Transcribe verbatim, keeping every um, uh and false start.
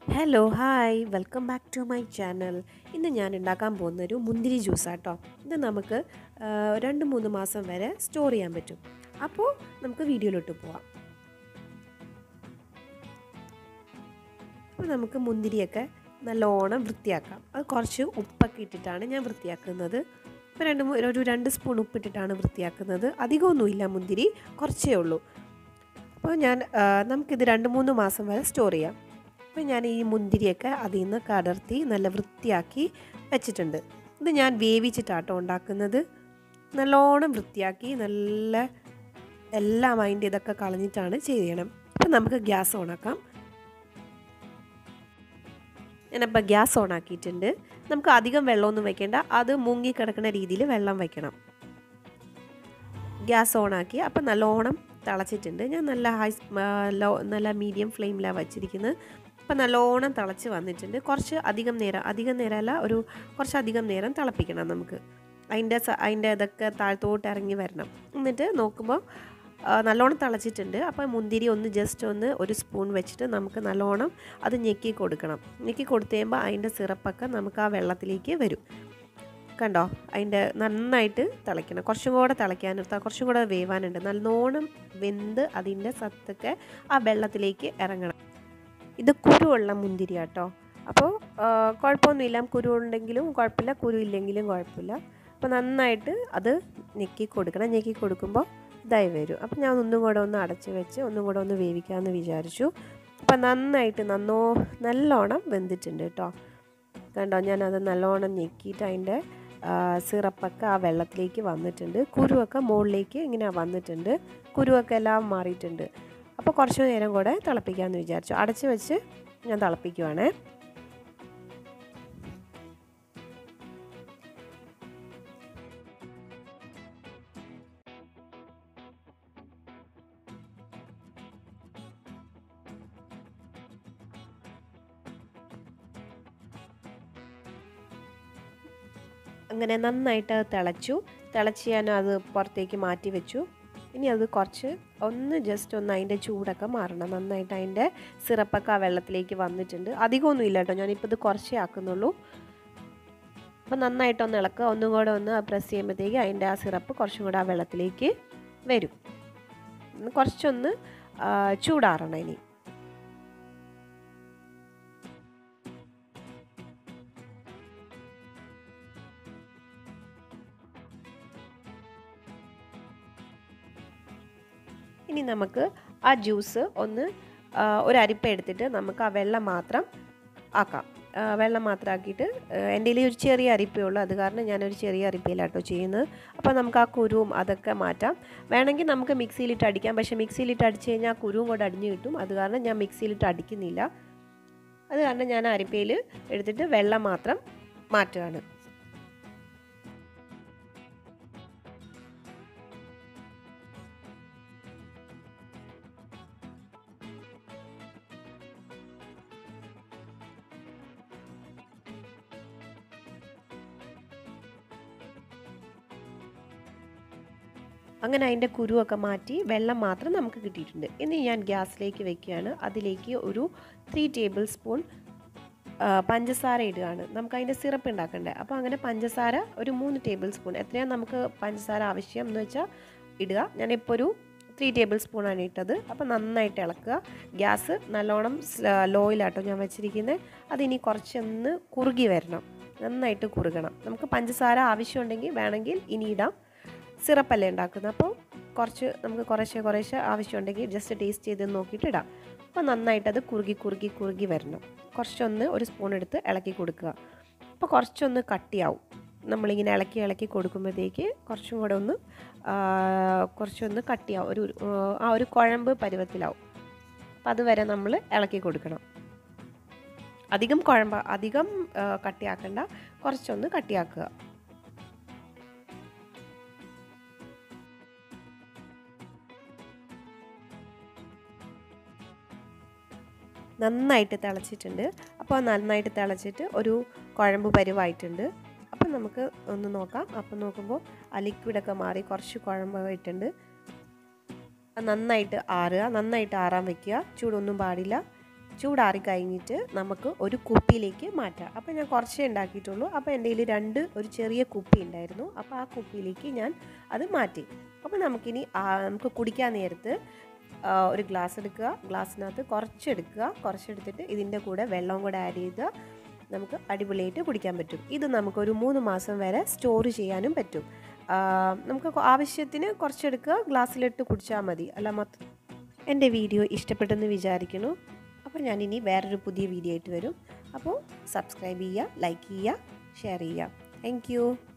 Hello hi welcome back to my channel. ഇന്ന് ഞാൻ ഉണ്ടാക്കാൻ പോകുന്നൊരു മുന്തിരി ജ്യൂസാട്ടോ. ഇത് നമുക്ക് ആ, രണ്ട് മൂന്ന് മാസം വരെ സ്റ്റോർ ചെയ്യാൻ പറ്റും. അപ്പോൾ നമുക്ക് വീഡിയോയിലോട്ട് പോവാം. അപ്പോൾ നമുക്ക് മുന്തിരിയൊക്കെ നല്ലോണം വൃത്തിയാക്കാം. അത് കുറച്ച് ഉപ്പൊക്കെ ഇട്ടിട്ടാണ് ഞാൻ വൃത്തിയാക്കുന്നത്. ഇപ്പോൾ രണ്ട് മൂ- ഒരു രണ്ട് സ്പൂൺ ഉപ്പിട്ടിട്ടാണ് വൃത്തിയാക്കുന്നത്. അധികമൊന്നുമില്ല, മുന്തിരി കുറച്ചേ ഉള്ളൂ. അപ്പോൾ ഞാൻ ആ, നമുക്കിത് രണ്ട് മൂന്ന് മാസം വരെ സ്റ്റോർ ചെയ്യാം. അപ്പോൾ ഞാൻ ഈ മുന്തിരിയൊക്കെ അതിൽ നിന്ന് കടർത്തി നല്ല വൃത്തിയാക്കി വെച്ചിട്ടുണ്ട്. ഇത് ഞാൻ വേവിച്ചിട്ടാട്ടോ ഉണ്ടാക്കുന്നത്. നല്ലോണം വൃത്തിയാക്കി നല്ല എല്ലാം അതിൻ്റെ ഇതൊക്കെ കളഞ്ഞിട്ടാണ് ചെയ്യണം. അപ്പോൾ നമുക്ക് ഗ്യാസ് ഓണാക്കാം. ഞാനപ്പോൾ ഗ്യാസ് ഓണാക്കിയിട്ടുണ്ട്. നമുക്ക് അധികം വെള്ളമൊന്നും വെക്കേണ്ട, അത് മുങ്ങി കിടക്കുന്ന രീതിയിൽ വെള്ളം വെക്കണം. ഗ്യാസ് ഓണാക്കി അപ്പോൾ നല്ലോണം തിളച്ചിട്ടുണ്ട്. ഞാൻ നല്ല ഹൈ ലോ നല്ല മീഡിയം ഫ്ലെയിമിലാണ് വച്ചിരിക്കുന്നത്. അപ്പോൾ നല്ലോണം തിളച്ച് വന്നിട്ടുണ്ട്. കുറച്ച് അധികം നേരം അധികം നേരമല്ല ഒരു കുറച്ചധികം നേരം തിളപ്പിക്കണം നമുക്ക്. അതിൻ്റെ അതിൻ്റെ ഇതൊക്കെ താഴത്തോട്ട് ഇറങ്ങി വരണം. എന്നിട്ട് നോക്കുമ്പോൾ നല്ലോണം തിളച്ചിട്ടുണ്ട്. അപ്പോൾ മുന്തിരി ഒന്ന് ജസ്റ്റ് ഒന്ന് ഒരു സ്പൂൺ വെച്ചിട്ട് നമുക്ക് നല്ലോണം അത് ഞെക്കി കൊടുക്കണം. ഞെക്കി കൊടുത്തു കഴിയുമ്പോൾ അതിൻ്റെ സിറപ്പൊക്കെ നമുക്ക് ആ വെള്ളത്തിലേക്ക് വരും. കണ്ടോ, അതിൻ്റെ നന്നായിട്ട് തിളയ്ക്കണം. കുറച്ചും കൂടെ തിളയ്ക്കാൻ കുറച്ചും കൂടെ വേവാനുണ്ട്. നല്ലോണം വെന്ത് അതിൻ്റെ സത്തൊക്കെ ആ വെള്ളത്തിലേക്ക് ഇറങ്ങണം. ഇത് കുരുവുള്ള മുന്തിരി കേട്ടോ. അപ്പോൾ കുഴപ്പമൊന്നുമില്ല, കുരു ഉണ്ടെങ്കിലും കുഴപ്പമില്ല, കുരു ഇല്ലെങ്കിലും കുഴപ്പമില്ല. അപ്പോൾ നന്നായിട്ട് അത് ഞെക്കി കൊടുക്കണം. ഞെക്കി കൊടുക്കുമ്പോൾ ഇതായി വരും. അപ്പോൾ ഞാൻ ഒന്നും കൂടെ ഒന്ന് അടച്ച് വെച്ച് ഒന്നും കൂടെ ഒന്ന് വേവിക്കാമെന്ന് വിചാരിച്ചു. അപ്പോൾ നന്നായിട്ട് നന്നോ നല്ലോണം വെന്തിട്ടുണ്ട് കേട്ടോ. കണ്ടോ, ഞാനത് നല്ലോണം ഞെക്കിയിട്ട് അതിൻ്റെ സിറപ്പൊക്കെ ആ വെള്ളത്തിലേക്ക് വന്നിട്ടുണ്ട്. കുരുവൊക്കെ മുകളിലേക്ക് ഇങ്ങനെ വന്നിട്ടുണ്ട്. കുരുവൊക്കെ എല്ലാം മാറിയിട്ടുണ്ട്. അപ്പോൾ കുറച്ച് നേരം കൂടെ തിളപ്പിക്കാമെന്ന് വിചാരിച്ചു. അടച്ച് വെച്ച് ഞാൻ തിളപ്പിക്കുവാണേ. അങ്ങനെ നന്നായിട്ട് തിളച്ചു. തിളച്ച് ഞാൻ അത് പുറത്തേക്ക് മാറ്റി വെച്ചു. ഇനി അത് കുറച്ച് ഒന്ന് ജസ്റ്റ് ഒന്ന് അതിൻ്റെ ചൂടൊക്കെ മാറണം. നന്നായിട്ട് അതിൻ്റെ സിറപ്പൊക്കെ ആ വെള്ളത്തിലേക്ക് വന്നിട്ടുണ്ട്. അധികമൊന്നും ഇല്ല കേട്ടോ, ഞാനിപ്പോൾ ഇത് കുറച്ചേ ആക്കുന്നുള്ളൂ. അപ്പോൾ നന്നായിട്ടൊന്ന് ഇളക്കുക. ഒന്നും കൂടെ ഒന്ന് പ്രസ് ചെയ്യുമ്പോഴത്തേക്ക് അതിൻ്റെ ആ സിറപ്പ് കുറച്ചും കൂടെ ആ വെള്ളത്തിലേക്ക് വരും. കുറച്ചൊന്ന് ചൂടാറണം ഇനി. ഇനി നമുക്ക് ആ ജ്യൂസ് ഒന്ന് ഒരു അരിപ്പ എടുത്തിട്ട് നമുക്ക് ആ വെള്ളം മാത്രം ആക്കാം. വെള്ളം മാത്രം ആക്കിയിട്ട് എൻ്റെ കയ്യിൽ ഒരു ചെറിയ അരിപ്പേ ഉള്ളൂ, അത് കാരണം ഞാനൊരു ചെറിയ അരിപ്പയിലാട്ടോ ചെയ്യുന്നത്. അപ്പോൾ നമുക്ക് ആ കുരുവും അതൊക്കെ മാറ്റാം. വേണമെങ്കിൽ നമുക്ക് മിക്സിയിലിട്ട് അടിക്കാം, പക്ഷേ മിക്സിയിലിട്ട് അടിച്ച് കഴിഞ്ഞാൽ ആ കുരുവും കൂടെ അടിഞ്ഞ് കിട്ടും. അത് കാരണം ഞാൻ മിക്സിയിലിട്ട് അടിക്കുന്നില്ല. അത് കാരണം ഞാൻ അരിപ്പയിൽ എടുത്തിട്ട് വെള്ളം മാത്രം മാറ്റുകയാണ്. അങ്ങനെ അതിൻ്റെ കുരുവൊക്കെ മാറ്റി വെള്ളം മാത്രം നമുക്ക് കിട്ടിയിട്ടുണ്ട്. ഇനി ഞാൻ ഗ്യാസിലേക്ക് വെക്കുകയാണ്. അതിലേക്ക് ഒരു ത്രീ ടേബിൾ സ്പൂൺ പഞ്ചസാര ഇടുകയാണ്. നമുക്ക് അതിൻ്റെ സിറപ്പ് ഉണ്ടാക്കണ്ടേ. അപ്പോൾ അങ്ങനെ പഞ്ചസാര ഒരു മൂന്ന് ടേബിൾ സ്പൂൺ, എത്രയാണ് നമുക്ക് പഞ്ചസാര ആവശ്യം എന്ന് വെച്ചാൽ ഇടുക. ഞാനിപ്പോൾ ഒരു ത്രീ ടേബിൾ സ്പൂണാണ് ഇട്ടത്. അപ്പോൾ നന്നായിട്ട് ഇളക്കുക. ഗ്യാസ് നല്ലോണം ലോയിലാട്ടോ ഞാൻ വെച്ചിരിക്കുന്നത്. അതിനി കുറച്ചൊന്ന് കുറുകി വരണം, നന്നായിട്ട് കുറുകണം. നമുക്ക് പഞ്ചസാര ആവശ്യമുണ്ടെങ്കിൽ വേണമെങ്കിൽ ഇനി ഇടാം. സിറപ്പല്ലേ ഉണ്ടാക്കുന്നത്, അപ്പോൾ കുറച്ച് നമുക്ക് കുറേശ്ശെ കുറേശ്ശെ ആവശ്യമുണ്ടെങ്കിൽ ജസ്റ്റ് ടേസ്റ്റ് ചെയ്ത് നോക്കിയിട്ട് ഇടാം. അപ്പോൾ നന്നായിട്ടത് കുറുകി കുറുകി കുറുകി വരണം. കുറച്ചൊന്ന് ഒരു സ്പൂൺ എടുത്ത് ഇളക്കി കൊടുക്കുക. അപ്പോൾ കുറച്ചൊന്ന് കട്ടിയാവും. നമ്മളിങ്ങനെ ഇളക്കി ഇളക്കി കൊടുക്കുമ്പോഴത്തേക്ക് കുറച്ചും കൂടെ ഒന്ന് കുറച്ചൊന്ന് കട്ടിയാവും, ഒരു ആ ഒരു കുഴമ്പ് പരുവത്തിലാവും. അപ്പം അതുവരെ നമ്മൾ ഇളക്കി കൊടുക്കണം. അധികം കുഴമ്പ് അധികം കട്ടിയാക്കണ്ട, കുറച്ചൊന്ന് കട്ടിയാക്കുക. നന്നായിട്ട് തിളച്ചിട്ടുണ്ട്. അപ്പോൾ നന്നായിട്ട് തിളച്ചിട്ട് ഒരു കുഴമ്പ് പരുവായിട്ടുണ്ട്. അപ്പം നമുക്ക് ഒന്ന് നോക്കാം. അപ്പം നോക്കുമ്പോൾ ആ ലിക്വിഡൊക്കെ മാറി കുറച്ച് കുഴമ്പായിട്ടുണ്ട്. നന്നായിട്ട് ആറുക, നന്നായിട്ട് ആറാൻ വെക്കുക. ചൂടൊന്നും പാടില്ല. ചൂടാറി കഴിഞ്ഞിട്ട് നമുക്ക് ഒരു കുപ്പിയിലേക്ക് മാറ്റാം. അപ്പോൾ ഞാൻ കുറച്ചേ ഉണ്ടാക്കിയിട്ടുള്ളൂ. അപ്പോൾ എൻ്റെ കയ്യിൽ രണ്ട് ഒരു ചെറിയ കുപ്പി ഉണ്ടായിരുന്നു. അപ്പോൾ ആ കുപ്പിയിലേക്ക് ഞാൻ അത് മാറ്റി. അപ്പോൾ നമുക്കിനി നമുക്ക് കുടിക്കാൻ നേരത്ത് ഒരു ഗ്ലാസ് എടുക്കുക. ഗ്ലാസ്സിനകത്ത് കുറച്ചെടുക്കുക. കുറച്ചെടുത്തിട്ട് ഇതിൻ്റെ കൂടെ വെള്ളം കൂടെ ആഡ് ചെയ്ത് നമുക്ക് അടിപൊളിയായിട്ട് കുടിക്കാൻ പറ്റും. ഇത് നമുക്കൊരു മൂന്ന് മാസം വരെ സ്റ്റോർ ചെയ്യാനും പറ്റും. നമുക്ക് ആവശ്യത്തിന് കുറച്ചെടുക്കുക, ഗ്ലാസ്സിലിട്ട് കുടിച്ചാൽ മതി. അല്ല മൊത്തം എൻ്റെ വീഡിയോ ഇഷ്ടപ്പെട്ടെന്ന് വിചാരിക്കുന്നു. അപ്പോൾ ഞാനിനി വേറൊരു പുതിയ വീഡിയോ ആയിട്ട് വരും. അപ്പോൾ സബ്സ്ക്രൈബ് ചെയ്യുക, ലൈക്ക് ചെയ്യുക, ഷെയർ ചെയ്യുക. Thank U.